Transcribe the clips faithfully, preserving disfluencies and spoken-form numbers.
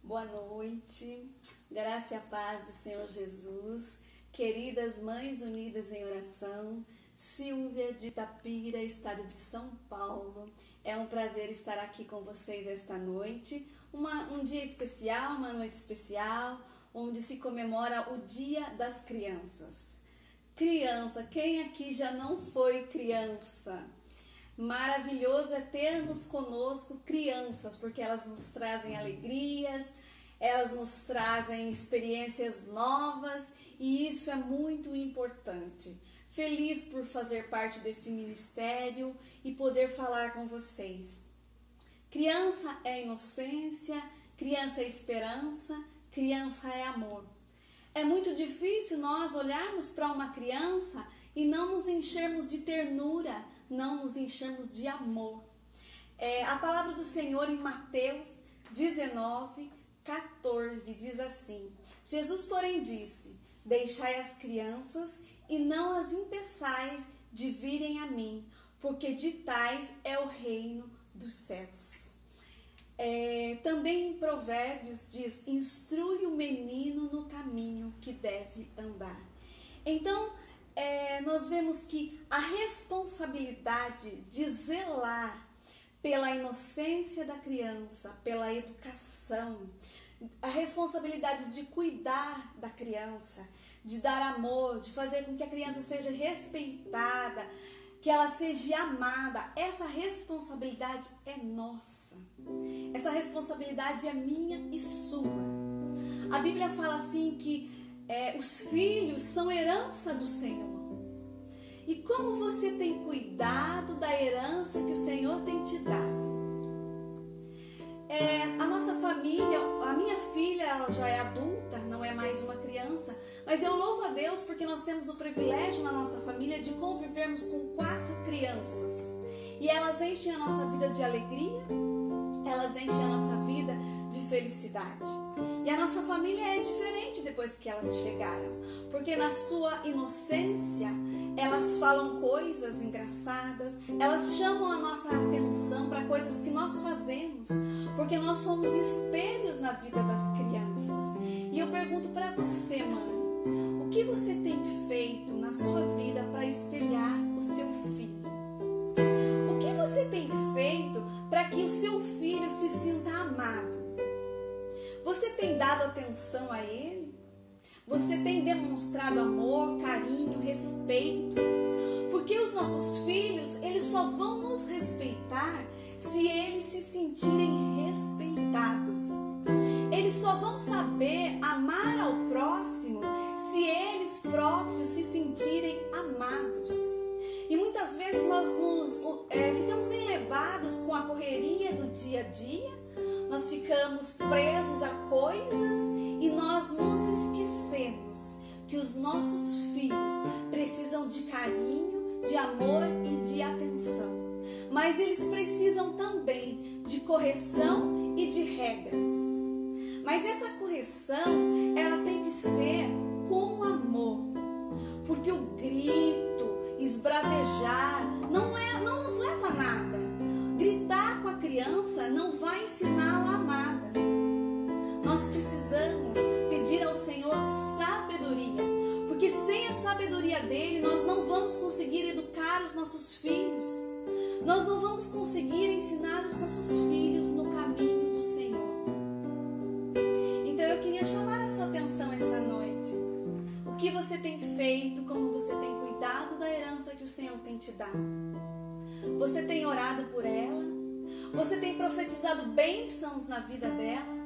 Boa noite, graça e a paz do Senhor Jesus, queridas mães unidas em oração, Silvia de Itapira, estado de São Paulo. É um prazer estar aqui com vocês esta noite, uma, um dia especial, uma noite especial, onde se comemora o Dia das Crianças. Criança, quem aqui já não foi criança? Maravilhoso é termos conosco crianças, porque elas nos trazem alegrias, elas nos trazem experiências novas e isso é muito importante. Feliz por fazer parte desse ministério e poder falar com vocês. Criança é inocência, criança é esperança, criança é amor. É muito difícil nós olharmos para uma criança e não nos enchermos de ternura, não nos enchermos de amor. É, a palavra do Senhor em Mateus dezenove, quatorze diz assim: Jesus, porém, disse: deixai as crianças e não as impeçais de virem a mim, porque de tais é o reino dos céus. É, também em Provérbios diz: instrui o menino no caminho que deve andar. Então, É, nós vemos que a responsabilidade de zelar pela inocência da criança, pela educação, a responsabilidade de cuidar da criança, de dar amor, de fazer com que a criança seja respeitada, que ela seja amada, essa responsabilidade é nossa. Essa responsabilidade é minha e sua. A Bíblia fala assim que É, os filhos são herança do Senhor. E como você tem cuidado da herança que o Senhor tem te dado? É, a nossa família, a minha filha, ela já é adulta, não é mais uma criança, mas eu louvo a Deus porque nós temos o privilégio na nossa família de convivermos com quatro crianças. E elas enchem a nossa vida de alegria, elas enchem a nossa vida de felicidade. E a nossa família é diferente depois que elas chegaram, porque na sua inocência elas falam coisas engraçadas, elas chamam a nossa atenção para coisas que nós fazemos, porque nós somos espelhos na vida das crianças. E eu pergunto para você, mãe, o que você tem feito na sua vida para espelhar o seu filho? O que você tem feito para que o seu filho se sinta amado? Você tem dado atenção a ele? Você tem demonstrado amor, carinho, respeito? Porque os nossos filhos, eles só vão nos respeitar se eles se sentirem respeitados. Eles só vão saber amar ao próximo se eles próprios se sentirem amados. E muitas vezes nós nos, é, ficamos enlevados com a correria do dia a dia, nós ficamos presos a coisas e nós nos esquecemos que os nossos filhos precisam de carinho, de amor e de atenção. Mas eles precisam também de correção e de regras. Mas essa correção, ela tem que ser com amor. Porque o grito, esbravejar, não, é, não nos leva a nada. Gritar com a criança não vai ensiná-la a nada. Nós precisamos pedir ao Senhor sabedoria, porque sem a sabedoria dele nós não vamos conseguir educar os nossos filhos. Nós não vamos conseguir ensinar os nossos filhos no caminho do Senhor. Então eu queria chamar a sua atenção essa noite. O que você tem feito, como você tem cuidado da herança que o Senhor tem te dado? Você tem orado por ela? Você tem profetizado bênçãos na vida dela?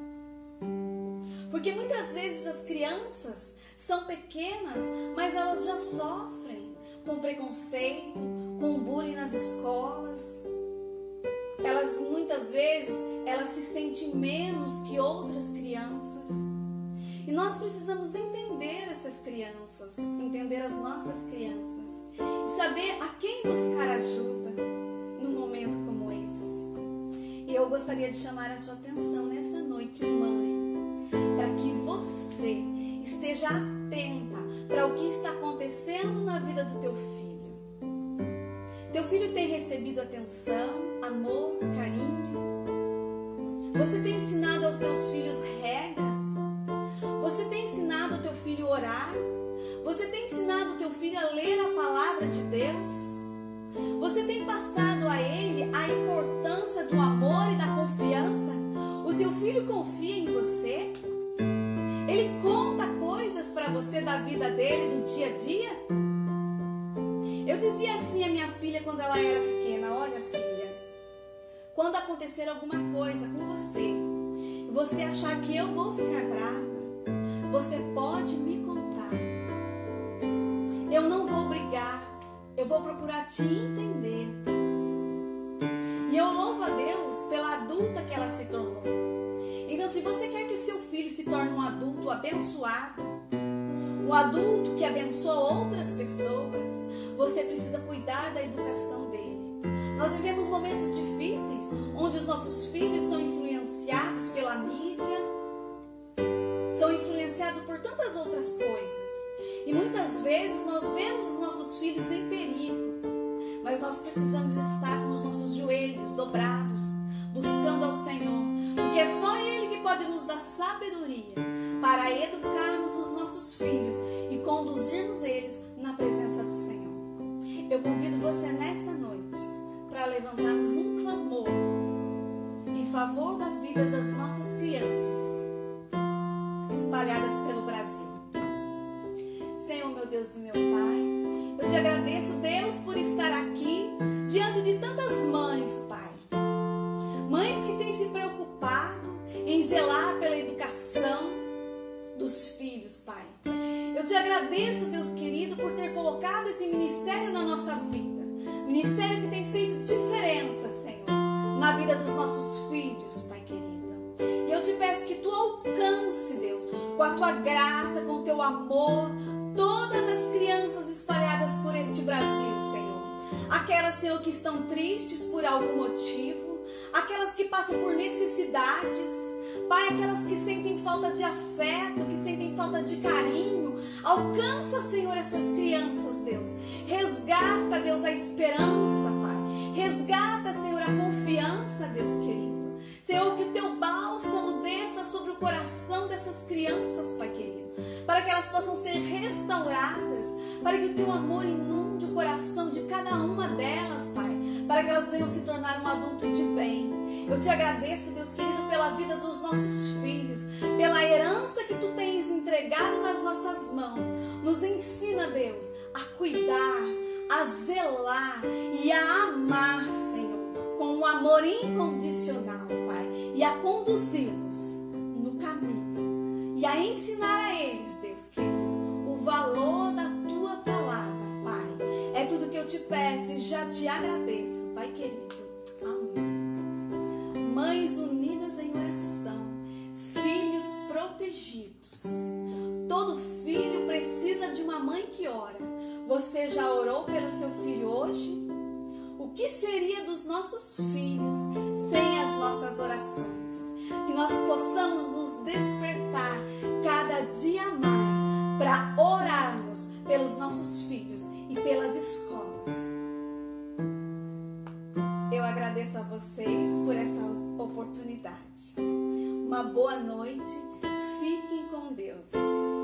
Porque muitas vezes as crianças são pequenas, mas elas já sofrem com preconceito, com bullying nas escolas. Elas muitas vezes elas se sentem menos que outras crianças. E nós precisamos entender essas crianças, entender as nossas crianças e saber a quem buscar ajuda num momento como esse. E eu gostaria de chamar a sua atenção nessa noite, mãe, para que você esteja atenta para o que está acontecendo na vida do teu filho. Teu filho tem recebido atenção, amor, carinho? Você tem ensinado aos teus filhos regras? Você tem ensinado ao teu filho a orar? Você tem ensinado o teu filho a ler a palavra de Deus? Você tem passado a ele a importância do amor e da confiança? O teu filho confia em você? Ele conta coisas para você da vida dele, do dia a dia? Eu dizia assim à minha filha quando ela era pequena: olha, filha, quando acontecer alguma coisa com você, e você achar que eu vou ficar brava, você pode me contar. Eu não vou brigar, eu vou procurar te entender. E eu louvo a Deus pela adulta que ela se tornou. Então, se você quer que o seu filho se torne um adulto abençoado, um adulto que abençoa outras pessoas, você precisa cuidar da educação dele. Nós vivemos momentos difíceis, onde os nossos filhos são influenciados pela mídia, são influenciados por tantas outras coisas. E muitas vezes nós vemos os nossos filhos em perigo, mas nós precisamos estar com os nossos joelhos dobrados, buscando ao Senhor, porque é só Ele que pode nos dar sabedoria para educarmos os nossos filhos e conduzirmos eles na presença do Senhor. Eu convido você nesta noite para levantarmos um clamor em favor da vida das nossas crianças espalhadas pelo Brasil. Senhor, meu Deus e meu Pai, eu te agradeço, Deus, por estar aqui diante de tantas mães, Pai. Mães que têm se preocupado em zelar pela educação dos filhos, Pai. Eu te agradeço, Deus querido, por ter colocado esse ministério na nossa vida. Ministério que tem feito diferença, Senhor, na vida dos nossos filhos, Pai querido. E eu te peço que tu alcance, Deus, com a tua graça, com o teu amor, todas as crianças espalhadas por este Brasil, Senhor. Aquelas, Senhor, que estão tristes por algum motivo, aquelas que passam por necessidades, Pai, aquelas que sentem falta de afeto, que sentem falta de carinho. Alcança, Senhor, essas crianças, Deus. Resgata, Deus, a esperança, Pai. Resgata, Senhor, a confiança, Deus querido. Senhor, que o teu bálsamo desça sobre o coração dessas crianças, Pai querido, para que elas possam ser restauradas, para que o teu amor inunde o coração de cada uma delas, Pai, para que elas venham se tornar um adulto de bem. Eu te agradeço, Deus querido, pela vida dos nossos filhos, pela herança que tu tens entregado nas nossas mãos. Nos ensina, Deus, a cuidar, a zelar e a amar, Senhor, com um amor incondicional, Pai, e a conduzi-los no caminho e a ensinar a eles, Deus querido, o valor da tua palavra, Pai. É tudo que eu te peço e já te agradeço, Pai querido. Amém. Mães unidas em oração, filhos protegidos. Todo filho precisa de uma mãe que ora. Você já orou pelo seu filho hoje? O que seria dos nossos filhos sem as nossas orações? Que nós possamos nos despertar cada dia mais para orarmos pelos nossos filhos e pelas escolas. Eu agradeço a vocês por essa oportunidade. Uma boa noite. Fiquem com Deus.